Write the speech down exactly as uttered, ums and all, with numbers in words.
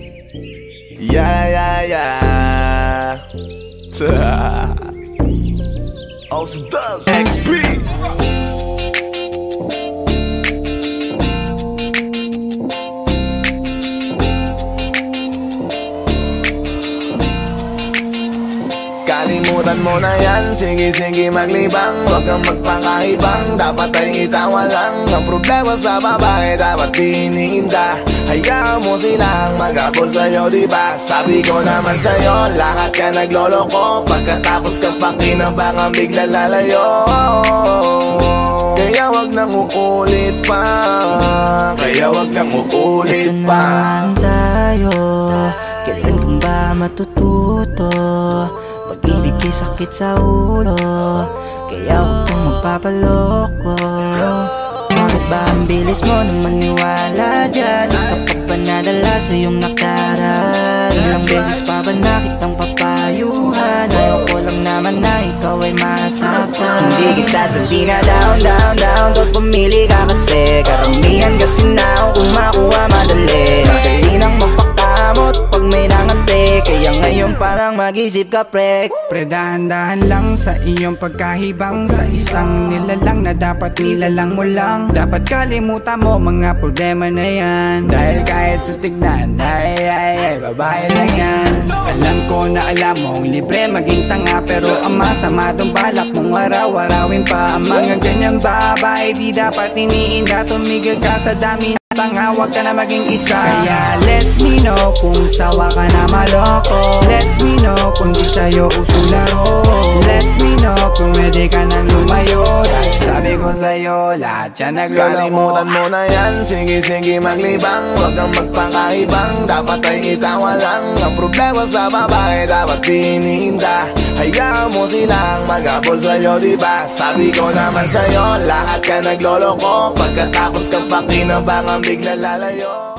Yeah, yeah, yeah. Also Doug X P. Kalimutan mo na yan, sige-sige maglibang. Huwag kang magpakaibang, dapat ay itawa lang. Ang problema sa babae, dapat tinihinda. Hayaan mo silang mag-abol sa'yo, diba? Sabi ko naman sa'yo, lahat ka nagloloko. Pagkatapos kang pakinabangan, bigla lalayo. Kaya wag nang uulit pa, kaya wag nang uulit pa. Ito naman tayo, kailan kang ba matututo? Pag-ibig ay sakit sa ulo, kaya huwag kang magpapaloko. Bakit ba ang bilis mo nang maniwala dyan? Di ka pa ba nadala sa iyong nakaraan? Ilang beses pa ba nakitang papayuhan? Ayaw ko lang naman na ikaw ay masaktan. Hindi kita sabi na down, down, down. Tol, pumili ka kasi karamihan kasi na kung makuha madali. Madali nang mapakamot pag may nangante, kaya ngayon parang mag-isip ka, pre. Pre, dahan-dahan lang sa iyong pagkahibang. Sa isang nilalang na dapat nilalang mo lang. Dapat kalimutan mo mga problema na yan. Dahil kahit sa tignan, ay ay ay, babae lang yan. Alam ko na alam mong libre maging tanga, pero ang masama dong balak mong araw-arawin pa. Ang mga ganyang babae di dapat iniinda. Tumigil ka sa dami tanga, wag ka na maging isa. Kaya let me know kung sawa ka na maloko. Let me know kung di sa'yo uso laro. Let me know kung pwede ka nang lumayo. Dahil sabi ko sa'yo, lahat yan nagloloko. Kalimutan mo na yan, sige-sige maglibang. Huwag kang magpakaibang, dapat ay itawa lang. Ang problema sa babae, dapat tinihinda. Hayaan mo silang mag-abol sa'yo, diba? Sabi ko naman sa'yo, lahat ka nagloloko. Pagkatapos kang pakinabangan, bigla lalayo.